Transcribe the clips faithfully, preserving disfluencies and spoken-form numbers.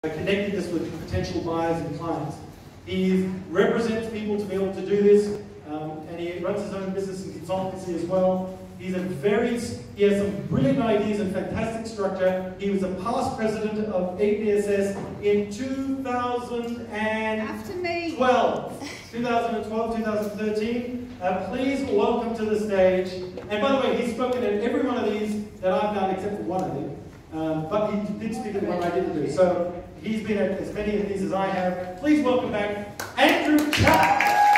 connecting us with potential buyers and clients. He represents people to be able to do this, um, and he runs his own business and consultancy as well. He's a very, he has some brilliant ideas and fantastic structure. He was a past president of A P S S in two thousand twelve. two thousand twelve, two thousand thirteen. Uh, please welcome to the stage. And by the way, he's spoken at every one of these that I've done except for one, I think. Um, but he did speak at the one I didn't do. So he's been at as many of these as I have. Please welcome back Andrew Chow.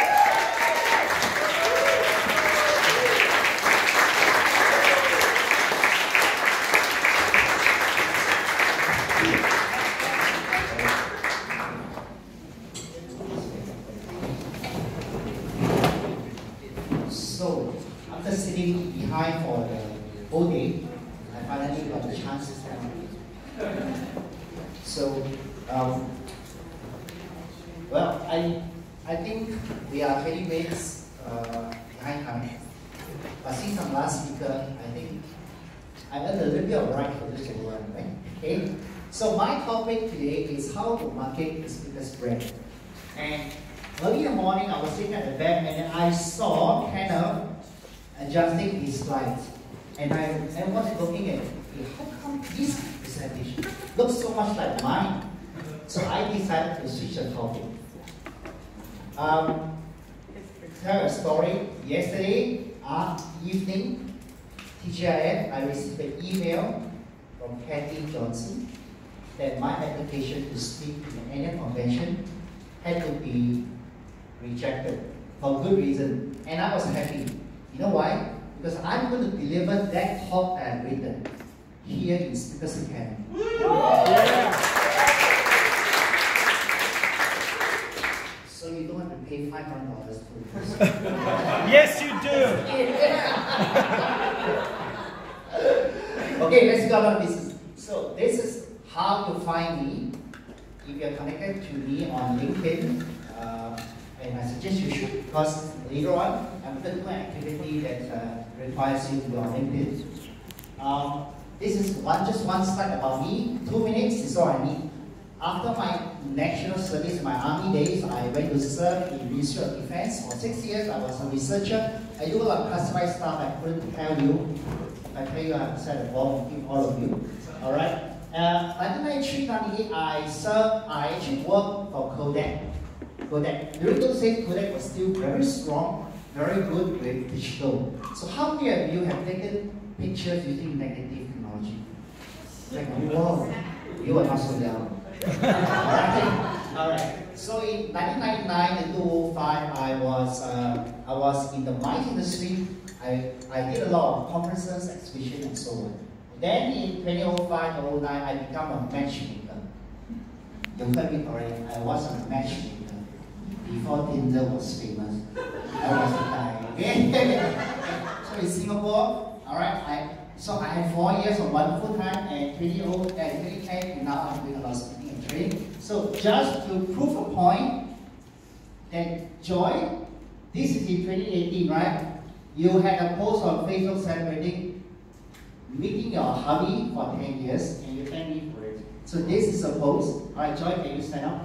So, after sitting behind for the whole day, I finally got the chance to stand up. So, um, well, I I think we are twenty minutes uh, behind time. But since I'm last speaker, I think I earned a little bit of right for this one, right? Okay. So my topic today is how to market the speaker's brand. And early in the morning, I was sitting at the back, and then I saw Kenneth adjusting his slides, and I, I was looking at, okay, how come this presentation looks so much like mine? So I decided to switch the topic. Um, tell a story. Yesterday uh, evening, T G I F, I received an email from Kathy Johnson that my application to speak to the annual convention had to be rejected for good reason, and I was happy. You know why? Because I'm going to deliver that talk that I've written here in Speakers Academy. Yeah. So you don't have to pay five hundred dollars for this. Yes, you do. Okay, let's go on this. So this is how to find me. If you're connected to me on LinkedIn, uh, and I suggest you should, because later on, I'm going to do an activity that uh, requires you to go on LinkedIn. Um, this is one, just one slide about me. Two minutes is all I need. After my national service, my army days, I went to serve in Ministry of Defense. For six years, I was a researcher. I do a lot of classified stuff I couldn't tell you. If I tell you, I have set a bomb with all of you. All right. Uh, nineteen ninety-three ninety-eight, I served, I actually worked for Kodak. Kodak. During those days, Kodak was still very strong, very good with digital. So how many of you have taken pictures using negative technology? Like, wow, you are not so young. Alright. Alright. So in nineteen ninety-nine and two thousand five, I was uh, I was in the mining industry. I, I did a lot of conferences, exhibitions, and so on. Then in two thousand five to two thousand nine, I became a matchmaker. You heard me already. I was a matchmaker before Tinder was famous. I was a guy. Okay? So in Singapore, all right. I so I had four years of wonderful time, and twenty ten, now I'm doing a lot of speaking and training. So just to prove a point that Joy, this is in twenty eighteen, right? You had a post on Facebook celebrating meeting your hubby for ten years, and you thank me for it. So this is a post. All right, Joy, can you stand up?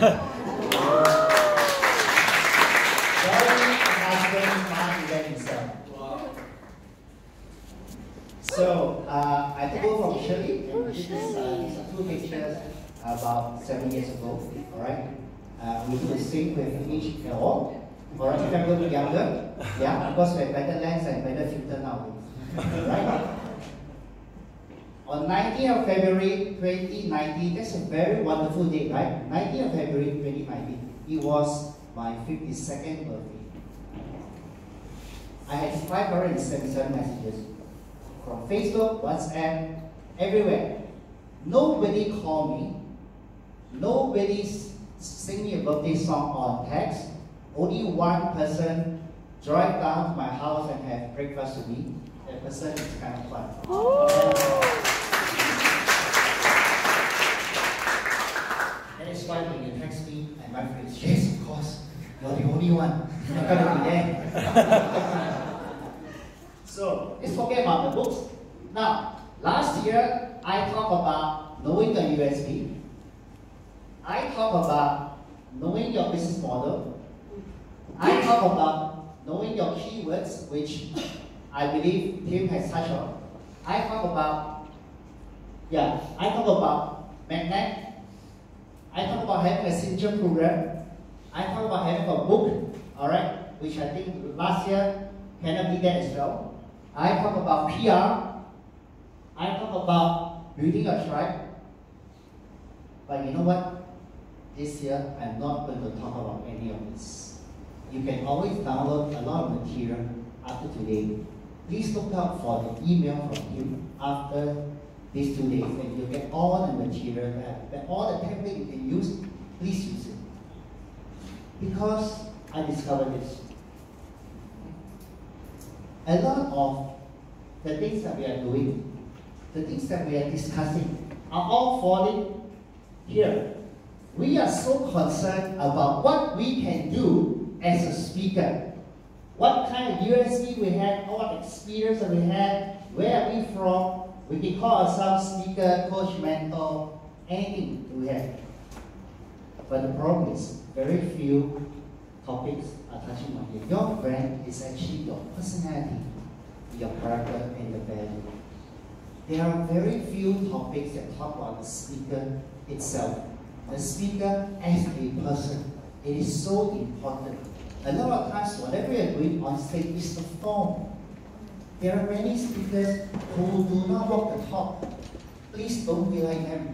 Joy, husband, man, event himself. Wow. So uh, I took over from Shirley, and this is uh, these are two pictures about seven years ago. All right, uh, we do the same with each all. All right, if I'm a little younger, yeah, because we have better lens and better filter now. Right. On nineteenth of February twenty nineteen, that's a very wonderful date, right? nineteenth of February twenty nineteen, it was my fifty-second birthday. I had five hundred seventy-seven messages from Facebook, WhatsApp, everywhere. Nobody called me. Nobody sang me a birthday song on text. Only one person drive down to my house and have breakfast with me. That person is kind of fun. That is why when you text me, and my friends, yes, of course, you're the only one. You're not gonna be there. So let's forget about the books. Now, last year I talked about knowing the U S B, talk about knowing your business model. I talk about knowing your keywords, which I believe Tim has touched on. I talk about, yeah, I talk about magnet. I talk about having a signature program. I talk about having a book, all right, which I think last year cannot be there as well. I talk about P R. I talk about building a tribe. But you know what? This year, I'm not going to talk about any of this. You can always download a lot of material after today. Please look out for the email from him after these two days, and you'll get all the material that, all the template you can use. Please use it. Because I discovered this. A lot of the things that we are doing, the things that we are discussing, are all falling here. We are so concerned about what we can do as a speaker. What kind of U S P we have, what experience that we have, where are we from. We can call ourselves speaker, coach, mentor, anything we have. But the problem is, very few topics are touching on here. Your brand is actually your personality, your character, and your value. There are very few topics that talk about the speaker itself. The speaker as a person. It is so important. A lot of times, whatever you're doing on stage is the form. There are many speakers who do not walk the talk. Please don't be like them.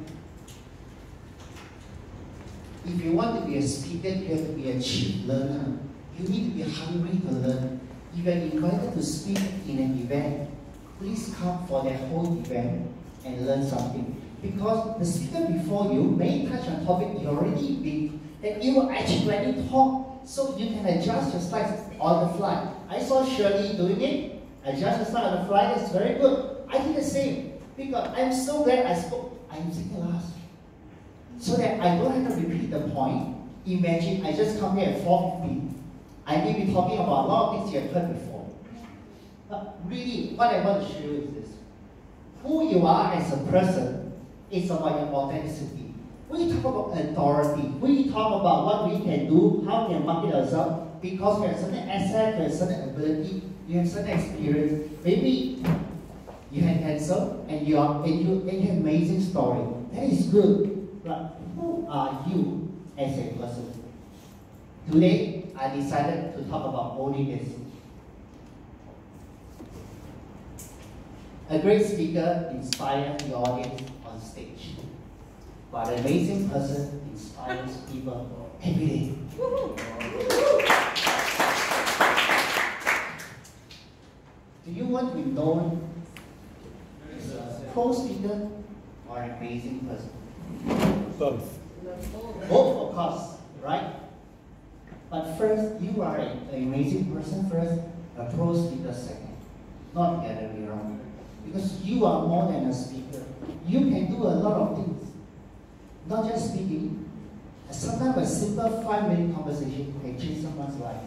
If you want to be a speaker, you have to be a chief learner. You need to be hungry to learn. If you are invited to speak in an event, please come for that whole event and learn something. Because the speaker before you may touch on topic you already been, that you will actually let it talk, so you can adjust your slides on the fly. I saw Shirley doing it. Adjust the slide on the fly. That's very good. I did the same because I'm so glad I spoke. I'm saying last, so that I don't have to repeat the point. Imagine I just come here at four fifty. I may be talking about a lot of things you have heard before. But really, what I want to show you is this: who you are as a person is about your authenticity. We talk about authority. We talk about what we can do, how we can market ourselves, because we have certain assets, we have certain ability, you have certain experience. Maybe you had cancer and you are and you and you have an amazing story. That is good. But who are you as a person? Today, I decided to talk about only this. A great speaker inspires the audience on stage, but an amazing person inspires people every day. Do you want to be known as a pro speaker or an amazing person? Both. Both, of course, right? But first, you are an amazing person first, a pro speaker second. Not the other way around. Because you are more than a speaker. You can do a lot of things. Not just speaking. Sometimes a simple five-minute conversation can change someone's life.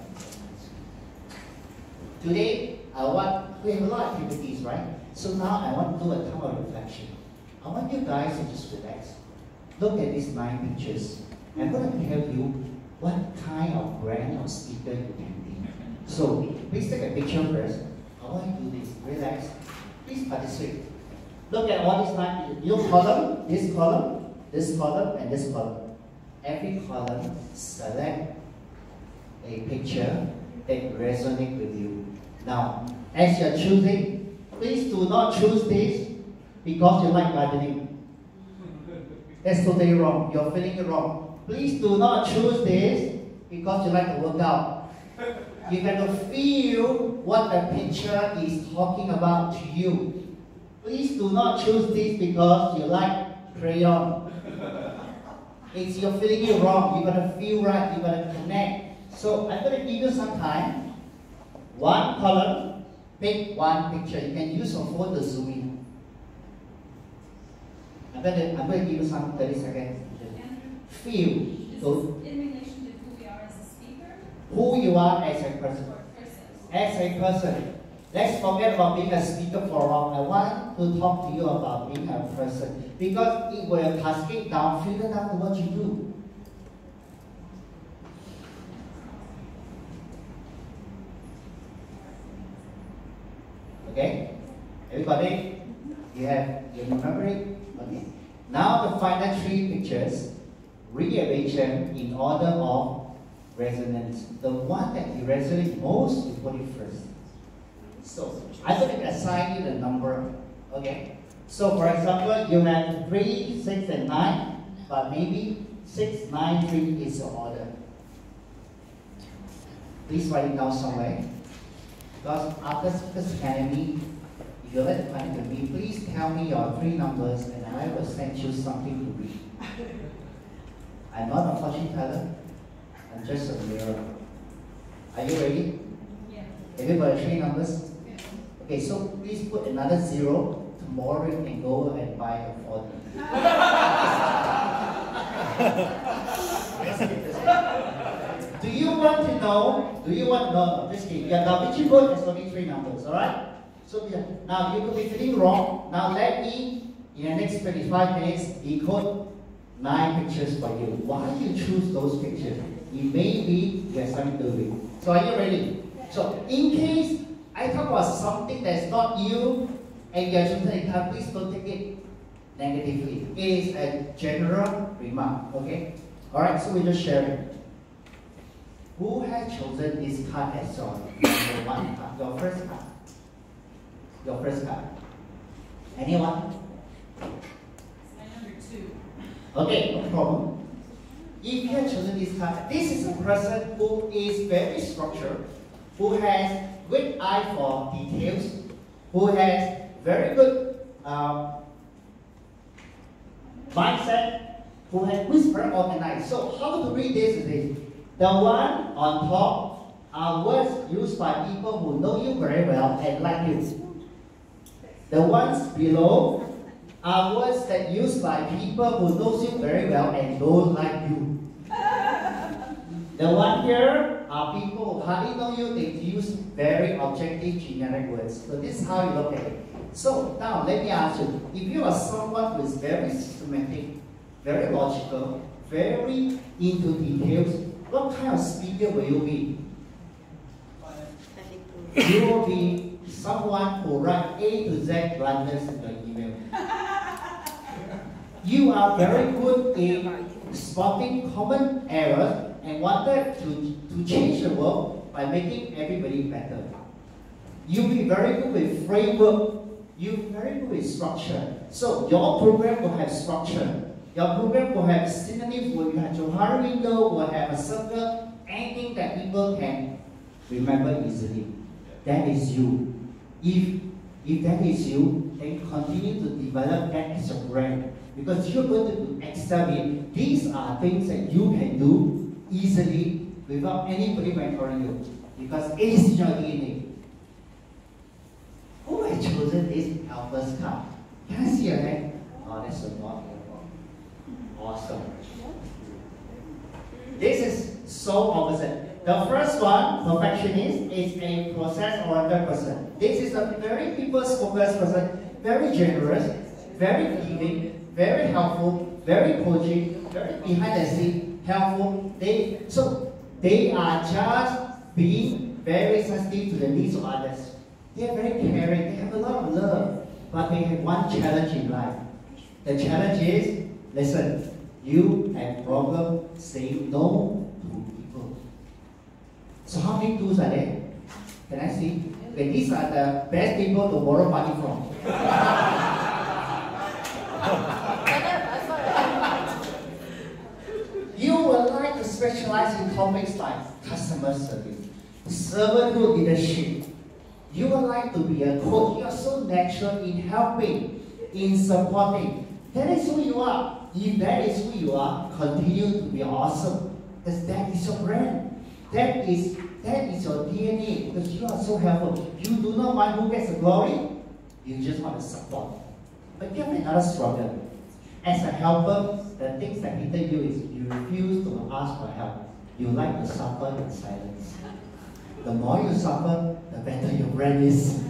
Today, I want, we have a lot of activities, right? So now I want to do a time of reflection. I want you guys to just relax. Look at these nine pictures. I'm going to tell you what kind of brand of speaker you can be. So, please take a picture first. I want you to do this. Relax. Please participate. Look at all these nine pictures. Your column, this column, this column, and this column. Every column, select a picture that resonates with you. Now, as you're choosing, please do not choose this because you like gardening. That's totally wrong. You're feeling it wrong. Please do not choose this because you like to work out. You have to feel what the picture is talking about to you. Please do not choose this because you like crayon. It's you're feeling it wrong. You're gonna feel right. You're gonna connect. So I'm gonna give you some time. One column, pick one picture. You can use your phone to zoom in. I'm gonna I'm gonna give you some thirty seconds. Feel. So, in relation to who we are as a speaker? Who you are as a person. person. As a person. Let's forget about being a speaker for a while. I want to talk to you about being a person. Because it will cascade down, filter down to what you do. Okay? Everybody, you have, you remember it? Okay. Now the final three pictures, rearrange them in order of resonance. The one that you resonate most, you put it first. So, I'm going to assign you the number, okay? So, for example, you have three, six, and nine, but maybe six, nine, three is your order. Please write it down somewhere. Because after Speakers Academy, if you'd like to connect with me, please tell me your three numbers and I will send you something to read. I'm not a fortune teller, I'm just a mirror. Are you ready? Yeah. Have you got three numbers? Yeah. Okay, so please put another zero. Tomorrow you can go and buy a forty. Do you want to know? Do you want no, no, just kidding. Yeah, now which code has only three numbers, alright? So yeah, now you could be feeling wrong. Now let me, in the next twenty-five minutes, decode nine pictures for you. Why do you choose those pictures? It may be you have something to do with it. So are you ready? So in case I talk about something that's not you and you're choosing it, please don't take it negatively. It is a general remark, okay? Alright, so we just share it. Who has chosen this card as your number one card? Your first card. Your first card. Anyone? My number two. Okay, no problem. If you have chosen this card, this is a person who is very structured, who has good eye for details, who has very good um, mindset, who has who is very organized. So how to read this is this. The one on top are words used by people who know you very well and like you. The ones below are words that used by people who knows you very well and don't like you. The one here are people who hardly know you, they use very objective generic words. So this is how you look at it. So now let me ask you, if you are someone who is very systematic, very logical, very into details, what kind of speaker will you be? You will be someone who writes A to Z blunders in your email. You are very good in spotting common errors and wanted to, to change the world by making everybody better. You'll be very good with framework. You're very good with structure. So your program will have structure. Your program will have synonyms, will have Johari window, will have a circle, anything that people can remember easily. That is you. If, if that is you, then continue to develop that as your brand. Because you're going to excel in. These are things that you can do easily without anybody mentoring you. Because it is your D N A. Who has chosen this helper's card? Can I see your hand? Oh, that's a lot. Awesome. This is so opposite. The first one, perfectionist, is a process-oriented person. This is a very people-focused person, very generous, very giving, very helpful, very coaching, very behind the scene, helpful. They so they are just being very sensitive to the needs of others. They are very caring. They have a lot of love, but they have one challenge in life. The challenge is, listen, you have problem saying no to people. So how many tools are there? Can I see? Okay, these are the best people to borrow money from. You would like to specialize in topics like customer service, servanthood leadership. You would like to be a coach. You are so natural in helping, in supporting. That is who you are. If that is who you are, continue to be awesome. Because that is your brand. That is that is your D N A. Because you are so helpful. You do not want who gets the glory. You just want to support. But you have another struggle. As a helper, the things that hinder you is you refuse to ask for help. You like to suffer in silence. The more you suffer, the better your brand is.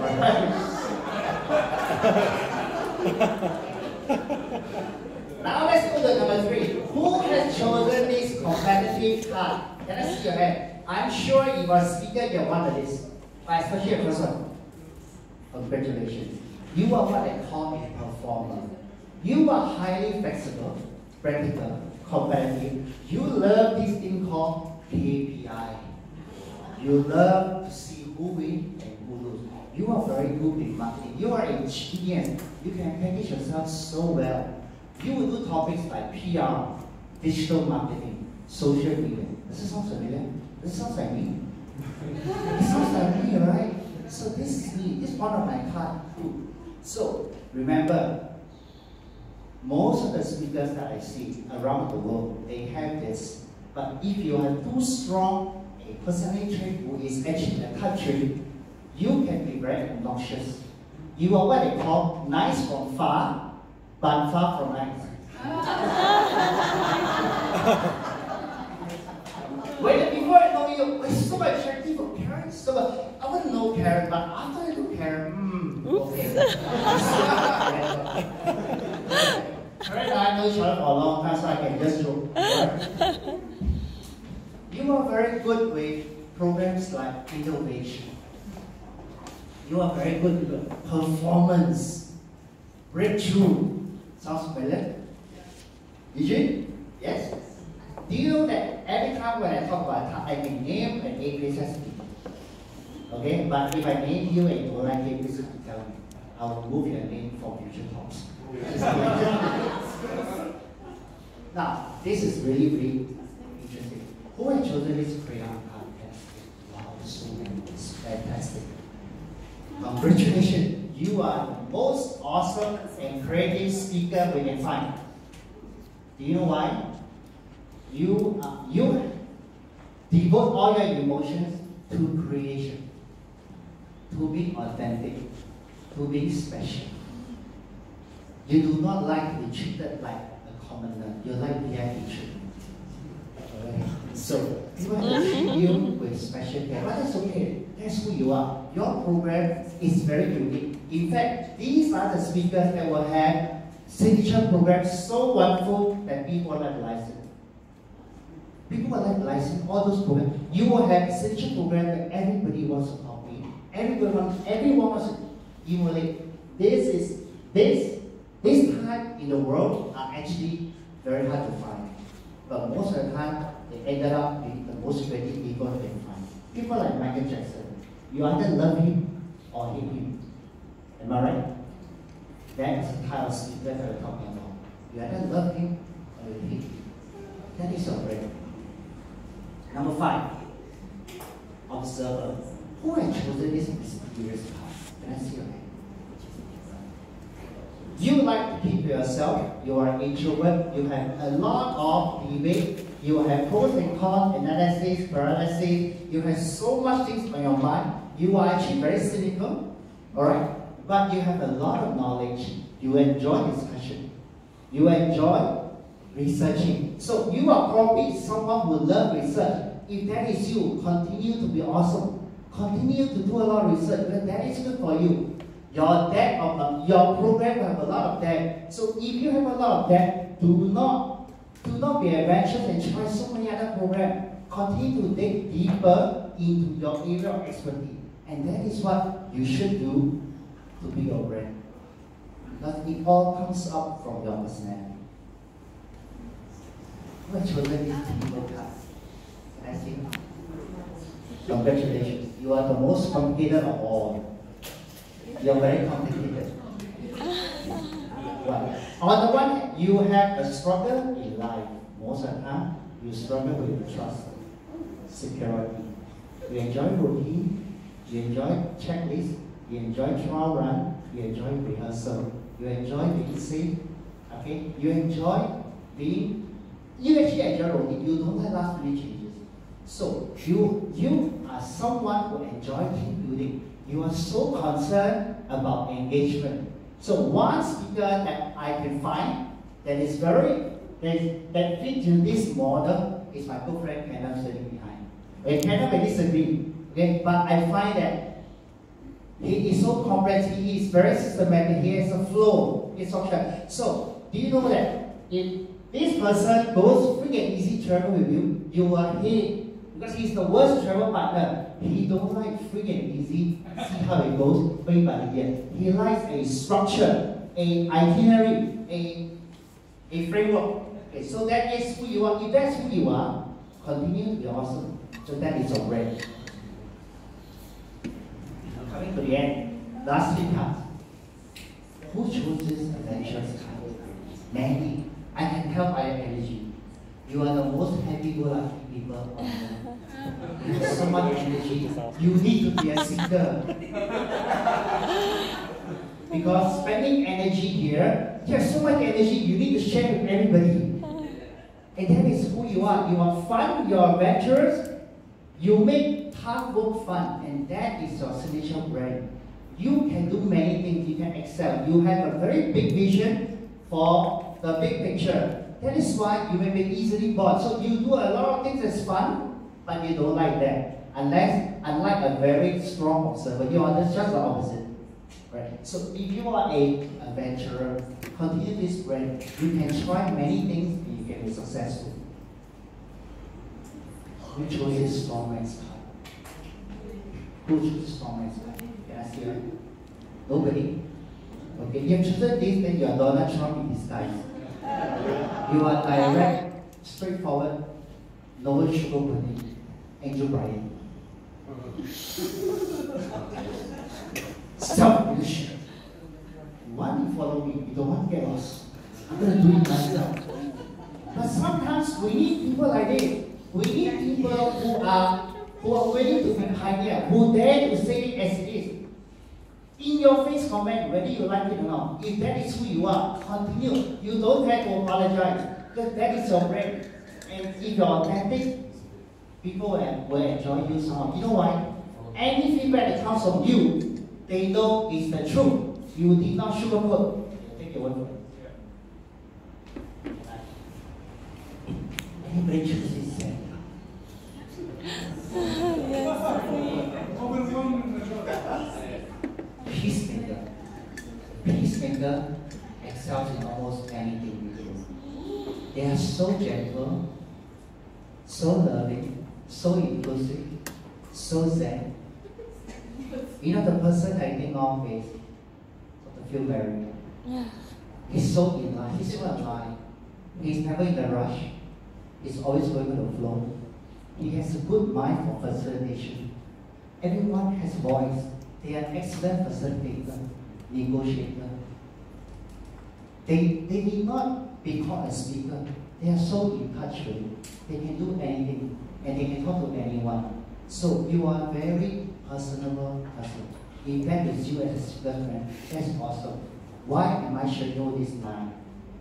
Now let's go to number three. Who has chosen this competitive card? Can I see your hand? I'm sure if you're a speaker, you're one of this. But especially a person. Congratulations. You are what I call a performer. You are highly flexible, practical, competitive. You love this thing called K P I. You love to see who win and who lose. You are very good in marketing. You are a genius. You can package yourself so well. You will do topics like P R, digital marketing, social media. Does it sound familiar? Does it sound like me? It sounds like me, right? So this is me. This is one of my card too. So remember, most of the speakers that I see around the world, they have this. But if you are too strong a personality trait who is actually a type trait, you can be very obnoxious. You are what they call nice from far, but far from nice. When before I know you, I'm so attractive for Karen, so I want to know Karen, but after I know Karen, hmm, okay. Karen and I know each other for a long time, so I can just joke. You are very good with programs like innovation. You are very good with performance, breakthrough. Sounds familiar? Did you? Yes? Do you know that every time when I talk about it, I can name an A P S S speaker? Okay? But if I name you and you don't like it, please tell me. I will move your name for future talks. Now, this is really, really interesting. Who has chosen this crayon? Fantastic. Wow, so many. It's fantastic. Congratulations. You are the most awesome and creative speaker we can find. Do you know why? You, uh, you devote all your emotions to creation, to be authentic, to be special. You do not like to be treated like a commoner. You like V I P treatment. Okay. So, people have to treat you with special care. But that's okay. That's who you are. Your program is very unique. In fact, these are the speakers that will have signature programs so wonderful that people will like license. People will like license all those programs. You will have a signature program that everybody wants to copy. Everyone, everyone wants to emulate. This is this this type in the world are actually very hard to find. But most of the time, they ended up being the most creative people they can find. People like Michael Jackson. You either love him or hate him. Am I right? That is the type of speaker that we're talking about. You either love him or you hate him. That is your brain. Number five, observer. Who has chosen this mysterious path? Can I see your hand? You like to keep to yourself. You are an introvert. You have a lot of debate. You have pros and cons, analysis, paralysis. You have so much things on your mind. You are actually very cynical, all right? But you have a lot of knowledge. You enjoy discussion. You enjoy researching. So you are probably someone who loves research. If that is you, continue to be awesome. Continue to do a lot of research because that is good for you. Your debt of uh, your program will have a lot of debt. So if you have a lot of debt, do not do not be adventurous and try so many other programs. Continue to dig deeper into your area of expertise. And that is what you should do to be your brand. Because it all comes up from your personality. Who has chosen this people card? Can I see? Congratulations. You are the most complicated of all. You are very complicated. Right. On the one hand, you have a struggle in life. Most of the time, you struggle with trust, security. You enjoy routine, you enjoy checklist, you enjoy trial run, you enjoy rehearsal, you enjoy being safe, okay? You enjoy being, you actually enjoy routine, you don't like last minute changes. So, you, you are someone who enjoys team building. You are so concerned about engagement. So one speaker that I can find that is very, that, is, that fits in this model is my good friend Kenneth sitting behind. Okay, Kenneth may disagree, okay, but I find that he is so complex, he is very systematic, he has a flow, it's structure. So, do you know that if this person goes free and easy travel with you, you will hate because he's the worst travel partner. He don't like free and easy, see how it goes, play by the ear. He likes a structure, a itinerary, a, a framework. Okay, so that is who you are. If that's who you are, continue to be awesome. So that is your brand. Coming to the end, last three cards. Who chooses adventurous card? Mandy. I can tell by your energy. You are the most happy-go-lucky people on earth. You have so much energy. You need to be a seeker. Because spending energy here, you have so much energy, you need to share with everybody. And that is who you are. You are fun, you are adventurous, you make hard work fun, and that is your signature brand. You can do many things, you can excel. You have a very big vision for the big picture. That is why you may be easily bored. So you do a lot of things that's fun, but you don't like that. Unless, unlike a very strong observer, you are just the opposite. Right? So if you are a adventurer, continue this brand. You can try many things and you can be successful. Who chooses strong man's card? Who chooses strong man's card? Can I see it? Nobody? Okay, you have chosen this, then you are Donald Trump in disguise. You are direct, straightforward, no sugarcoating, Angel Brian. Self-leadership. You want to follow me, you don't want to get lost. I'm going to do it myself. But sometimes we need people like this. We need people who are who are willing to be pioneer, who dare to say it as it is. In your face comment, whether you like it or not. If that is who you are, continue. You don't have to apologize, because that is your brand. And if you're authentic, people will, will enjoy you somehow. You know why? Any feedback that comes from you, they know it's the truth. You did not sugarcoat. Take your word for it. Anybody choose this set? Peacemaker. Peacemaker excels in almost anything we do. They are so gentle, so loving, so inclusive, so zen. You know, the person I think of is the Phil Berry. Yeah. He's so in line, he's so alive. He's never in a rush. He's always going with the flow. He has a good mind for facilitation. Everyone has voice. They are excellent facilitator, negotiator. They, they need not be called a speaker. They are so in touch with you. They can do anything, and they can talk to anyone. So you are a very personable person. In fact, with you as a speaker friend, that's awesome. Why am I showing you this nine?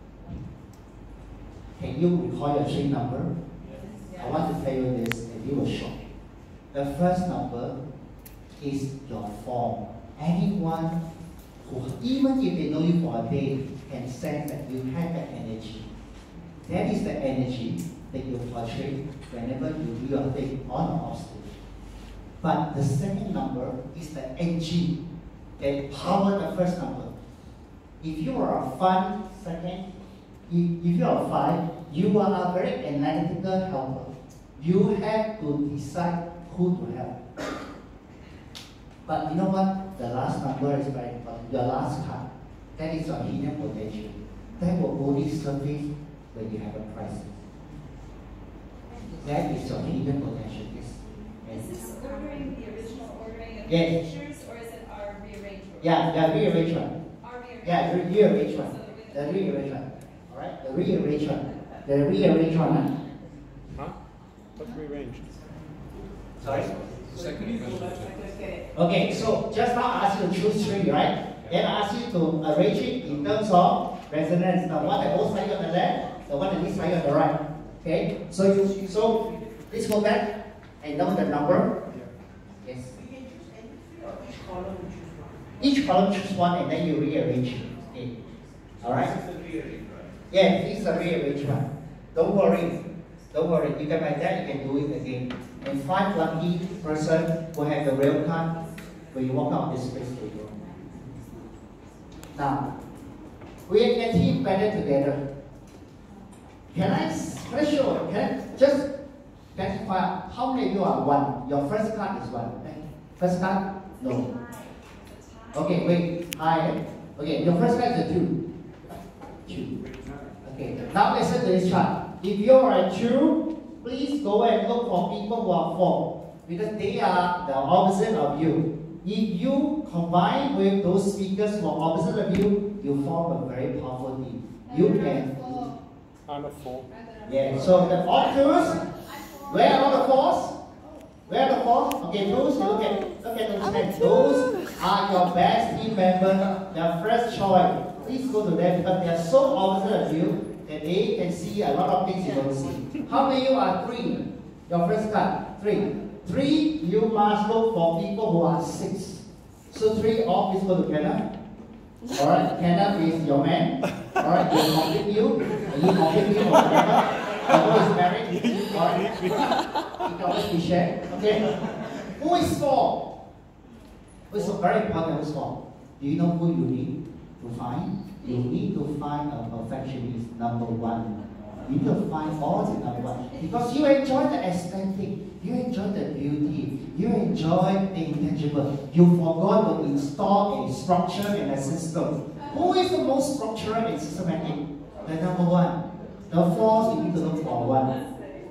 Can you recall your three number? Yes. I want to tell you this, and you will shock. The first number is your form. Anyone who, even if they know you for a day, can sense that you have that energy. That is the energy that you portray whenever you do your thing on or off stage. But the second number is the N G that power the first number. If you are a fun second, if, if you are a five, you are a very analytical helper. You have to decide who to help. But you know what? The last number is very important. Your last card. That is your hidden potential. That will only surface when you have a crisis. That is your hidden potential. Yes. Is this ordering the original ordering of yes. the pictures, or is it our rearrangement? Yeah, the rearrangement. Our rearrangement. Yeah, the rearrangement. The rearrangement. All right, the rearrangement. The rearrangement. Huh? What's rearranged? Sorry. Second question. Okay, so just now I asked you to choose three, right? Then I asked you to arrange it in terms of resonance. The one that goes slightly on the left, the one that is slightly on the right. Okay, so you so let's go back and know the number. Yes. Each column choose one and then you rearrange it. All right. Yeah, this is a rearrangement. Don't worry. Don't worry. You can like that. You can do it again. And five lucky person will have the real card when you walk out of this space table. Now, we are getting better together. Can I, can I show? Can I just Can you find how many of you are one? Your first card is one. First card? No. Okay, wait. Hi. Okay, your first card is a two. Two. Okay. Now listen to this chart. If you are a two, please go and look for people who are four, because they are the opposite of you. If you combine with those speakers who are opposite of you, you form a very powerful team. You can. I'm a four. Yeah. So the octopus. Where are the fours? Where are the fours? Okay, those look at look at those hands. Those are your best team members, their first choice. Please go to them because they are so opposite of you that they can see a lot of things you don't see. How many of you are three? Your first card, three. Three, you must look for people who are six. So three, all please go to Kenneth. Alright, Kenneth is your man. Alright, he'll complete you. And you complete me or whatever. Who is married? Alright. He can always be shared. Okay. Who is four? Who is very important? Who is four? Do you know who you need to find? You need to find a perfectionist, number one. You need to find all the number one. Because you enjoy the aesthetic, you enjoy the beauty, you enjoy the intangible. You forgot to install a structure and a system. Who is the most structured and systematic? The number one. The fourth, you need to look for one.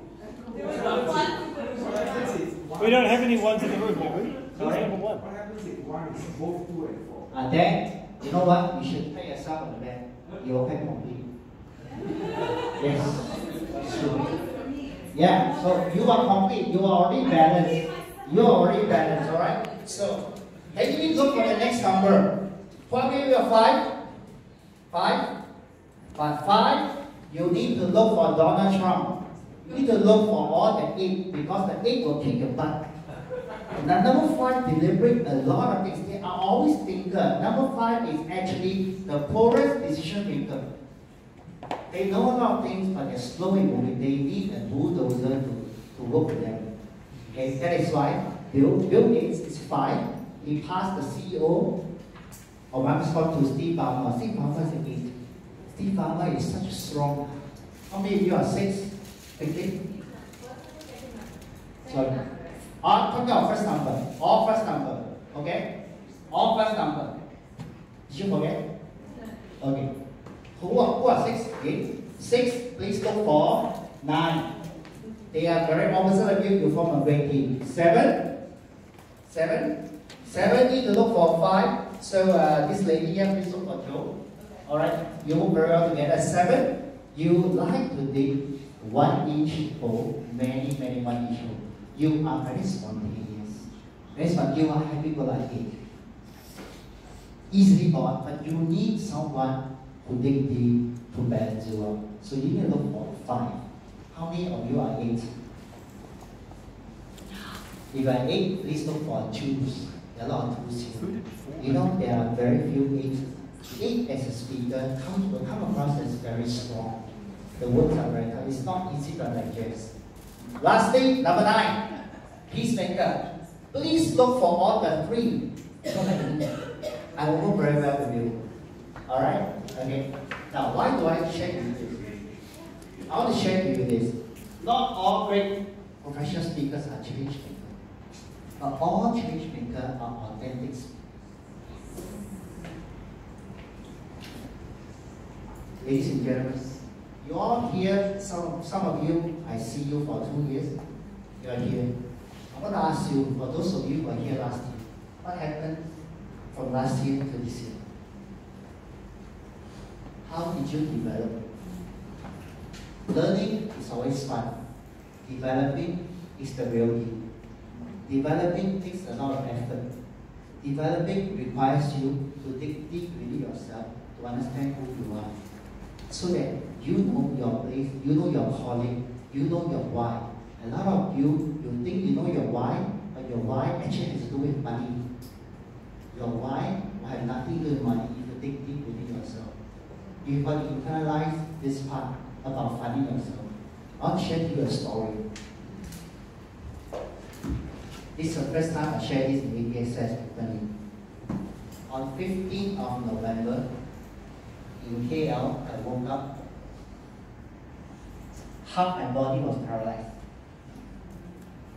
We don't have any ones in the room, do we? Who's Sorry? number one? What happens if one is both two and four? And then, you know what? You should pay yourself on the back. You will pay complete. Yes. It's true. Yeah, so you are complete. You are already balanced. You are already balanced, alright? So, can you look for the next number? What will you have five? Five? But five, you need to look for Donald Trump. You need to look for all the eight because the eight will kick your butt. Now, number five delivering a lot of things. They are always thinker. Number five is actually the poorest decision maker. They know a lot of things, but they're slow in moving. They need a bulldozer to, to work with them. Okay, that is why Bill, Bill Gates is five. He passed the C E O of Microsoft to Steve Ballmer. Steve Ballmer is an eight. Steve Ballmer is such a strong. How many of you are six? Thinking? Sorry. All talking about first number. All first number. Okay? All first number. Did you forget? Okay. Who are, who are six? Okay. Six, please look for nine. They are very opposite of you, you form a great team. Seven. Seven. Seven need to look for five. So uh, this lady here, please look for Joe. Alright, you work very well together. Seven, you like to dig one inch hole, many, many one inch hole. You are very spontaneous. Very spontaneous. You are happy go lucky. Easily bought, but you need someone who dig deep to balance you out. So you need to look for five. How many of you are eight? If you are eight, please look for twos. There are a lot of twos here. You know, there are very few eights. Eight as a speaker comes, will come across as very strong. The words are very tough. It's not easy to digest. Lastly, number nine, peacemaker. Please look for all the three. I will work very well with you. Alright? Okay. Now, why do I share with you this? I want to share with you this. Not all great professional speakers are change makers. But all change makers are authentic speakers. Ladies and gentlemen, you all here, some, some of you, I see you for two years, you are here. I want to ask you, for those of you who were here last year, what happened from last year to this year? How did you develop? Learning is always fun. Developing is the real deal. Developing takes a lot of effort. Developing requires you to dig deep within yourself to understand who you are. So that you know your place, you know your calling, you know your why. A lot of you, you think you know your why, but your why actually has to do with money. Your why will have nothing to do with money if you dig deep within yourself. You've got to internalize this part about finding yourself. I'll share to you a story. This is the first time I share this in A P S S openly. On fifteenth of November, in K L, I woke up, half my body was paralyzed.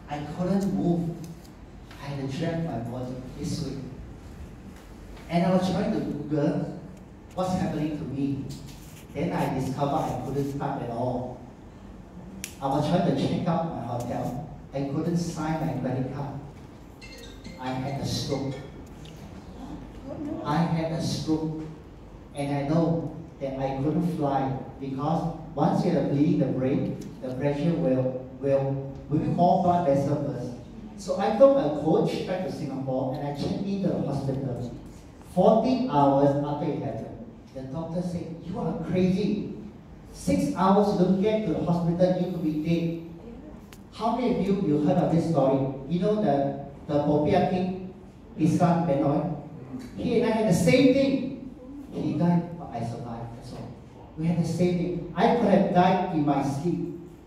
I couldn't move. I had to drag my body this way. And I was trying to Google what's happening to me. Then I discovered I couldn't start at all. I was trying to check out my hotel. I couldn't sign my credit card. I had a stroke. I had a stroke. And I know that I couldn't fly because once you are bleeding the brain, the pressure will, will, will be more blood vessel burst. So I took a coach back to Singapore and I checked into the hospital. fourteen hours after it happened, the doctor said, you are crazy. Six hours you don't get to the hospital, you could be dead. How many of you, you heard of this story? You know the, the Popia King, his son Benoit? He and I had the same thing. He died, but I survived, that's all. We had the same thing. I could have died in my sleep.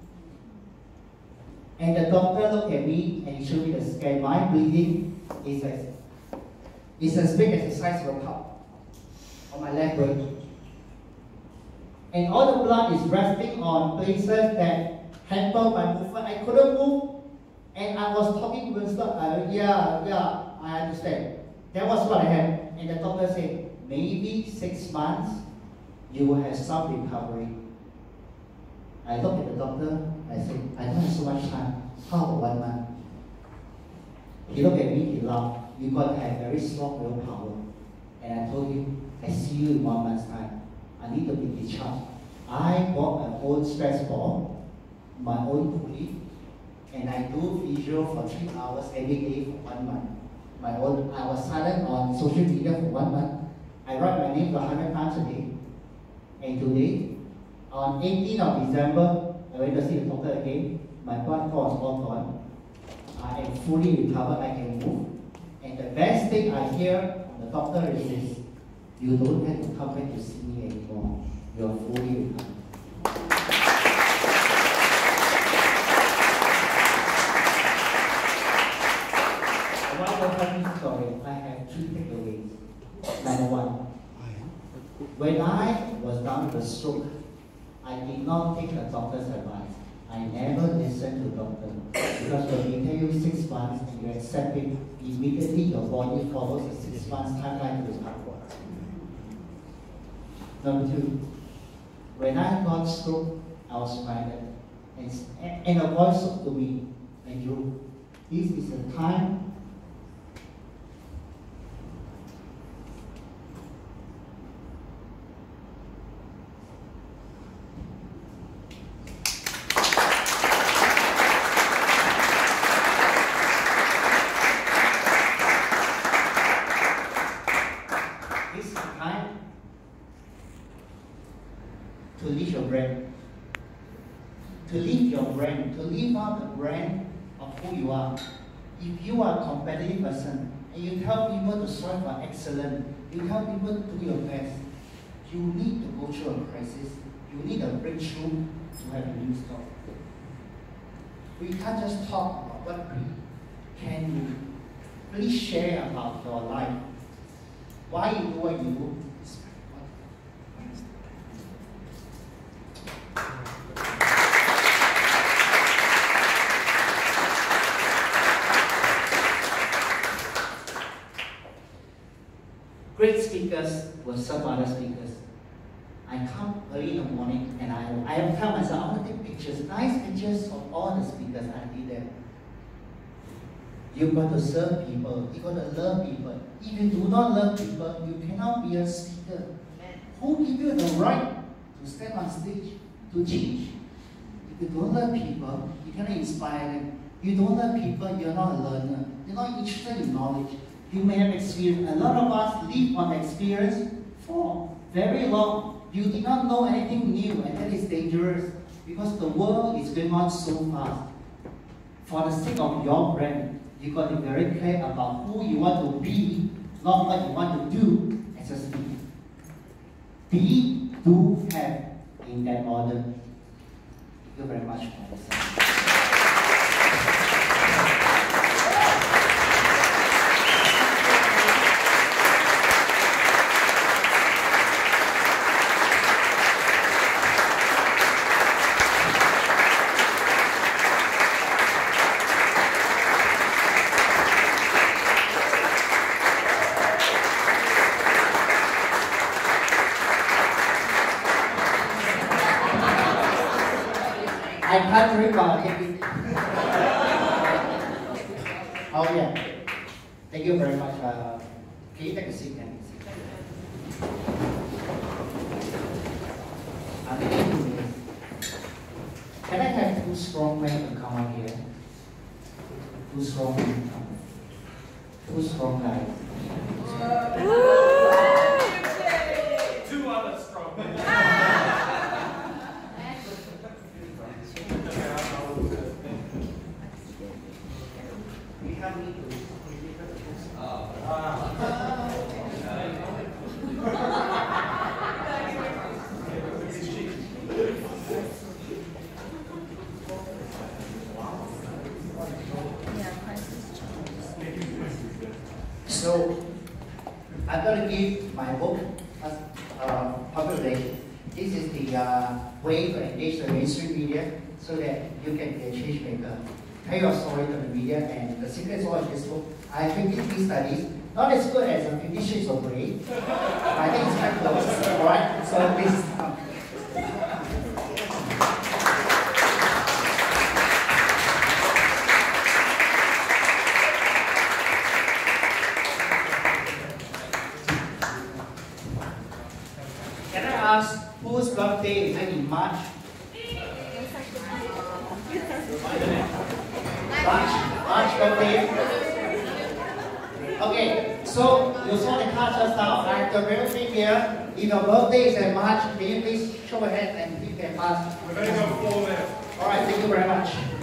And the doctor looked at me and he showed me the scan. My bleeding is as, is as big as the size of a cup on my left brain. And all the blood is resting on places that hamper my movement. I couldn't move. And I was talking to Winston. Uh, yeah, yeah, I understand. That was what I had. And the doctor said, maybe six months, you will have some recovery. I looked at the doctor, I said, I don't have so much time. How about one month? He looked at me, he laughed. You got to have very strong willpower. And I told him, I see you in one month's time. I need to be discharged. I bought my own stress ball, my own pulley, and I do physio for three hours every day for one month. My own, I was silent on social media for one month. I write my name one hundred times a day. And today, on eighteenth of December, I went to see the doctor again. My blood clot is all gone. I am fully recovered, I can move. And the best thing I hear from the doctor is this: you don't have to come back to see me anymore. You are fully recovered. One more funny story. I have three takeaways. Number one, when I was down with a stroke, I did not take the doctor's advice. I never listened to the doctor. Because when we tell you six months and you accept it, immediately your body follows a six months timeline to recover. Number two, when I got stroke, I was reminded, and, and a voice spoke to me, and you, this is a time to leave your brand, to leave your brand, to leave out the brand of who you are. If you are a competitive person and you tell people to strive for excellence, you tell people to do your best, you need to go through a crisis. You need a breakthrough to have a new story. We can't just talk about what we can do. Please share about your life. Why you do what you do. Great speakers were some other speakers. I come early in the morning and I, I tell myself, I want to take pictures, nice pictures of all the speakers. I did them. You've got to serve people. You've got to love people. If you do not love people, you cannot be a speaker. Who give you the right to stand on stage to teach? If you don't love people, you cannot inspire them. You don't love people, you're not a learner. You're not interested in knowledge. You may have experience. A lot of us live on experience for very long. You did not know anything new, and that is dangerous because the world is going on so fast. For the sake of your brand, you've got to be very clear about who you want to be, not what you want to do as a speaker. Be, do, have in that order. Thank you very much for listening. I can't drink, but I'll take it. Oh yeah. Thank you very much. Uh, can you take a seat? Can, can I have two strong men to come out here? Two strong men. Two strong guys. Two other strong men. We have me to. So, I'm going to give my book as uh, publication. This is the uh, way to engage the mainstream media so that you can be a change maker. Tell your story to the media, and the secret sauce of this book. I have fifty case studies, not as good as uh, Fifty Shades of Grey, but I think it's quite close. Alright, so this. Um, Can I ask whose birthday is in March? March, March birthday. Okay, so you saw the card just now. I have the real thing here. If your birthday is in March, can you please show your hand and you can pass? We're going to go four minutes. Alright, thank you very much.